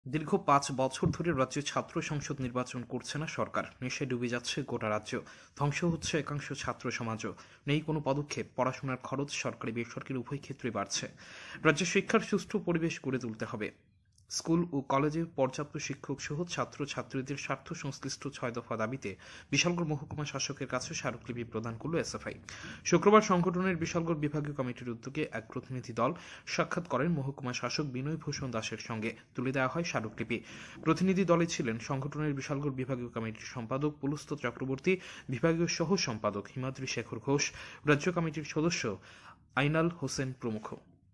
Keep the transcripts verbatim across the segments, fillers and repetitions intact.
দীর্ঘ পাঁচ বছর ধরে রাজ্যে ছাত্র সংসদ নির্বাচন করছে না সরকার। নেশায় ডুবে যাচ্ছে গোটা রাজ্য, ধ্বংস হচ্ছে একাংশ ছাত্র সমাজও। নেই কোনো পদক্ষেপ। পড়াশোনার খরচ সরকারি বেসরকারি উভয় ক্ষেত্রে বাড়ছে। রাজ্যে শিক্ষার সুষ্ঠু পরিবেশ গড়ে তুলতে হবে। স্কুল ও কলেজে পর্যাপ্ত শিক্ষক সহ ছাত্র ছাত্রীদের স্বার্থ সংশ্লিষ্ট ছয় দফা দাবিতে বিশালগড় মহকুমা শাসকের কাছে স্মারকলিপি প্রদান করল এসএফআই। শুক্রবার সংগঠনের বিশালগড় বিভাগীয় কমিটির উদ্যোগে এক প্রতিনিধি দল সাক্ষাৎ করেন মহকুমা শাসক বিনয় ভূষণ দাসের সঙ্গে। তুলে দেওয়া হয় স্মারকলিপি। প্রতিনিধি দলে ছিলেন সংগঠনের বিশালগড় বিভাগীয় কমিটির সম্পাদক পুলস্ত চক্রবর্তী, বিভাগীয় সহ সম্পাদক হিমাদ্রি শেখর ঘোষ, রাজ্য কমিটির সদস্য আইনাল হোসেন প্রমুখ।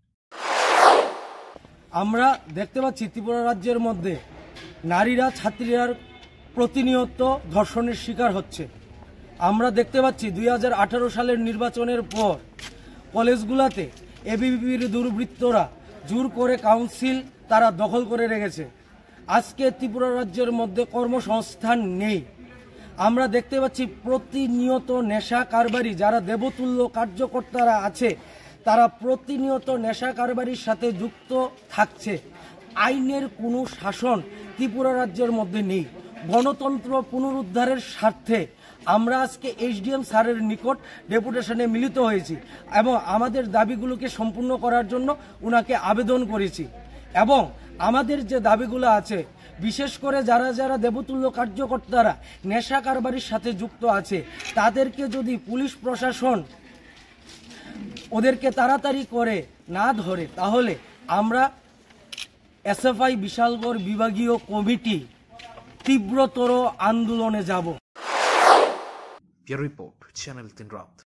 আমরা দেখতে পাচ্ছি ত্রিপুরা রাজ্যের মধ্যে নারীরা ছাত্রীরা প্রতিনিয়ত ধর্ষণের শিকার হচ্ছে। আমরা দেখতে পাচ্ছি দুই হাজার আঠারো সালের নির্বাচনের পর কলেজগুলোতে এবিভিপির দুর্বৃত্তরা জোর করে কাউন্সিল তারা দখল করে রেখেছে। আজকে ত্রিপুরা রাজ্যের মধ্যে কর্মসংস্থান নেই। আমরা দেখতে পাচ্ছি প্রতিনিয়ত নেশা কারবারি যারা দেবতুল্য কার্যকর্তারা আছে তারা প্রতিনিয়ত নেশা কারবারির সাথে যুক্ত থাকছে। আইনের কোনো শাসন ত্রিপুরা রাজ্যের মধ্যে নেই। গণতন্ত্র পুনরুদ্ধারের স্বার্থে আমরা আজকে এইচডিএম স্যারের নিকট ডেপুটেশনে মিলিত হয়েছি এবং আমাদের দাবিগুলোকে সম্পূর্ণ করার জন্য উনাকে আবেদন করেছি। এবং আমাদের যে দাবিগুলো আছে, বিশেষ করে যারা যারা দেবতুল্য কার্যকর্তারা নেশা কারবারির সাথে যুক্ত আছে তাদেরকে যদি পুলিশ প্রশাসন ওদেরকে তাড়াতাড়ি করে না ধরে তাহলে আমরা এসএফআই বিশালগড় বিভাগীয় কমিটি তীব্রতর আন্দোলনে যাব। রিপোর্ট চ্যানেল তিন রাত।